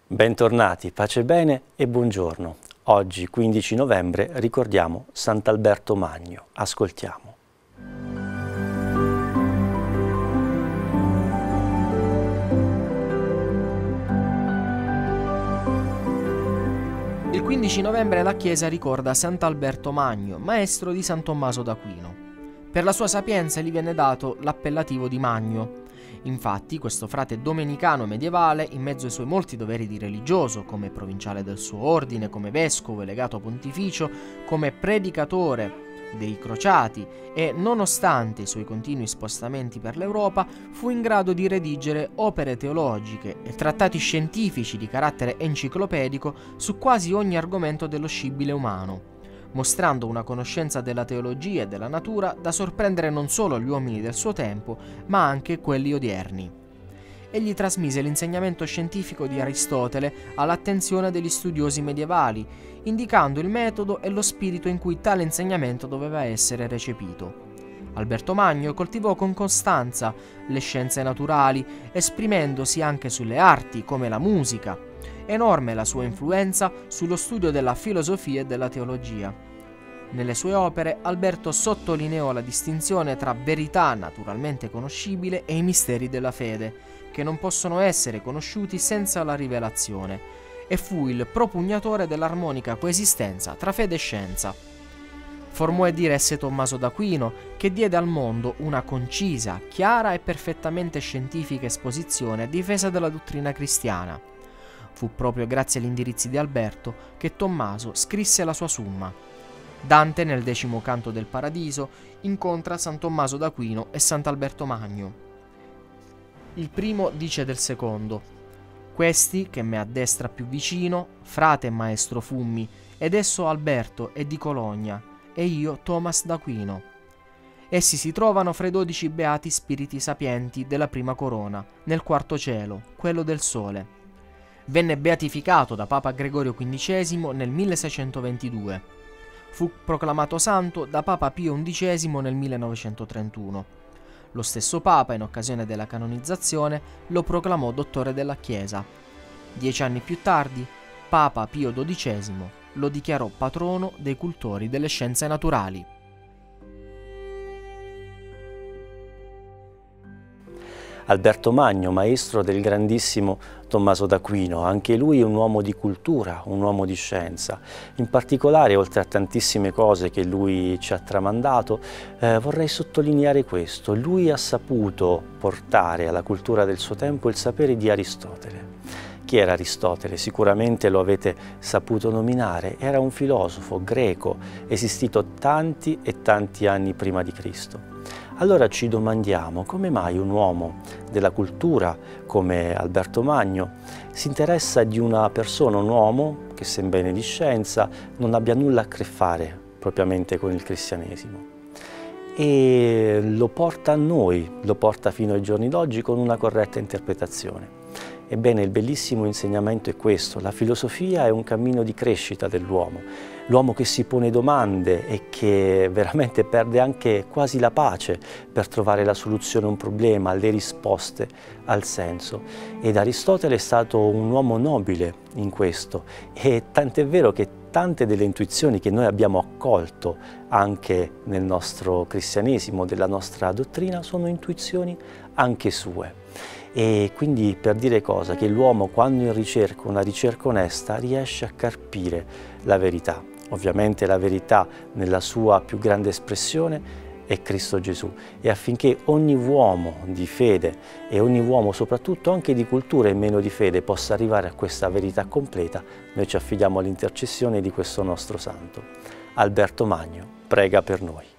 Bentornati, pace e bene e buongiorno. Oggi, 15 novembre, ricordiamo Sant'Alberto Magno. Ascoltiamo. Il 15 novembre la Chiesa ricorda Sant'Alberto Magno, maestro di San Tommaso d'Aquino. Per la sua sapienza gli viene dato l'appellativo di Magno. Infatti, questo frate domenicano medievale, in mezzo ai suoi molti doveri di religioso, come provinciale del suo ordine, come vescovo e legato pontificio, come predicatore dei crociati e, nonostante i suoi continui spostamenti per l'Europa, fu in grado di redigere opere teologiche e trattati scientifici di carattere enciclopedico su quasi ogni argomento dello scibile umano, mostrando una conoscenza della teologia e della natura da sorprendere non solo gli uomini del suo tempo, ma anche quelli odierni. Egli trasmise l'insegnamento scientifico di Aristotele all'attenzione degli studiosi medievali, indicando il metodo e lo spirito in cui tale insegnamento doveva essere recepito. Alberto Magno coltivò con costanza le scienze naturali, esprimendosi anche sulle arti come la musica. Enorme la sua influenza sullo studio della filosofia e della teologia. Nelle sue opere Alberto sottolineò la distinzione tra verità naturalmente conoscibile e i misteri della fede, che non possono essere conosciuti senza la rivelazione, e fu il propugnatore dell'armonica coesistenza tra fede e scienza. Formò e diresse Tommaso d'Aquino, che diede al mondo una concisa, chiara e perfettamente scientifica esposizione a difesa della dottrina cristiana. Fu proprio grazie agli indirizzi di Alberto che Tommaso scrisse la sua Summa. Dante, nel 10° canto del Paradiso, incontra San Tommaso d'Aquino e Sant'Alberto Magno. Il primo dice del secondo: «Questi, che me a destra più vicino, frate e maestro fummi, ed esso Alberto è di Cologna, e io Thomas d'Aquino. Essi si trovano fra i 12 beati spiriti sapienti della prima corona, nel quarto cielo, quello del sole. Venne beatificato da Papa Gregorio XV nel 1622. Fu proclamato santo da Papa Pio XI nel 1931. Lo stesso Papa, in occasione della canonizzazione, lo proclamò dottore della Chiesa. 10 anni più tardi, Papa Pio XII lo dichiarò patrono dei cultori delle scienze naturali. Alberto Magno, maestro del grandissimo Tommaso d'Aquino, anche lui un uomo di cultura, un uomo di scienza. In particolare, oltre a tantissime cose che lui ci ha tramandato, vorrei sottolineare questo: lui ha saputo portare alla cultura del suo tempo il sapere di Aristotele. Chi era Aristotele? Sicuramente lo avete saputo nominare. Era un filosofo greco, esistito tanti e tanti anni prima di Cristo. Allora ci domandiamo come mai un uomo della cultura come Alberto Magno si interessa di una persona, un uomo che, sebbene di scienza, non abbia nulla a che fare propriamente con il cristianesimo. E lo porta a noi, lo porta fino ai giorni d'oggi con una corretta interpretazione. Ebbene, il bellissimo insegnamento è questo: la filosofia è un cammino di crescita dell'uomo, l'uomo che si pone domande e che veramente perde anche quasi la pace per trovare la soluzione a un problema, le risposte al senso. Ed Aristotele è stato un uomo nobile in questo, e tant'è vero che tante delle intuizioni che noi abbiamo accolto anche nel nostro cristianesimo, della nostra dottrina, sono intuizioni anche sue. E quindi, per dire cosa? Che l'uomo, quando in ricerca, una ricerca onesta, riesce a carpire la verità. Ovviamente la verità nella sua più grande espressione è Cristo Gesù, e affinché ogni uomo di fede e ogni uomo soprattutto anche di cultura e meno di fede possa arrivare a questa verità completa, noi ci affidiamo all'intercessione di questo nostro santo. Alberto Magno prega per noi.